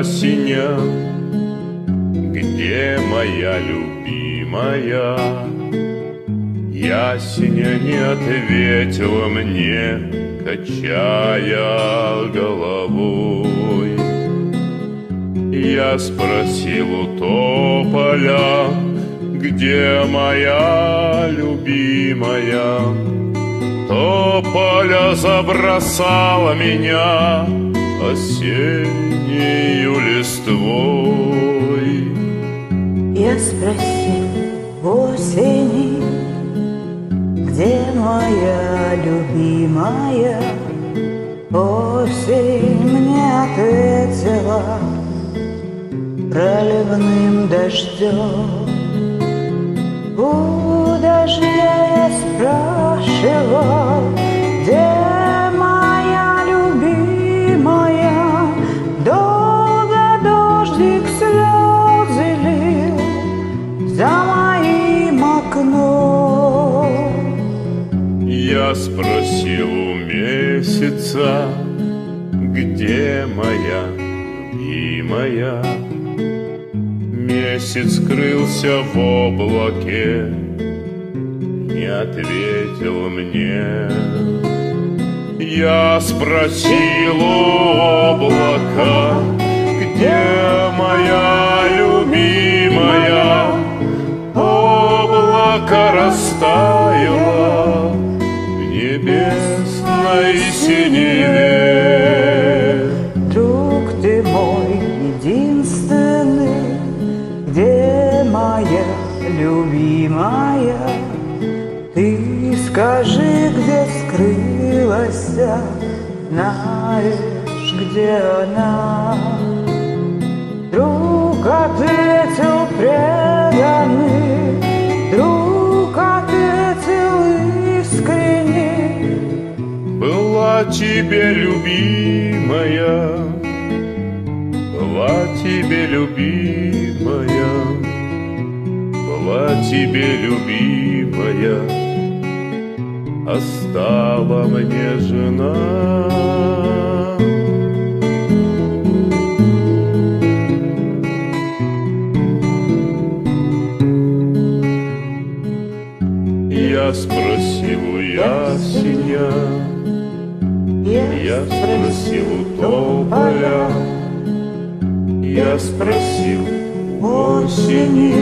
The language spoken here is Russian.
ясеня, где моя любимая? Ясеня не ответила мне, качая головой. Я спросил у тополя, где моя любимая? Тополя забросала меня осеннею листвой. Я спросил осени, где моя любимая? Осень мне ответила проливным дождем. У дождя я спрашивал, где моя любимая? Долго дождик слезы лил за моим окном. Я спросил у месяца, где моя любимая? Месяц скрылся в облаке, не ответил мне. Я спросил у облака, где моя любимая? Облако растаяло в небесной синеве. Друг ты мой единственный, где моя любимая? Ты скажи, где скрылась, знаешь, где она? Друг ответил преданный, друг ответил искренне. Была тебе любимая, была тебе любимая, была тебе любимая, а стала мне жена. Я спросил у ясеня, я спросил у тополя, я спросил у осени,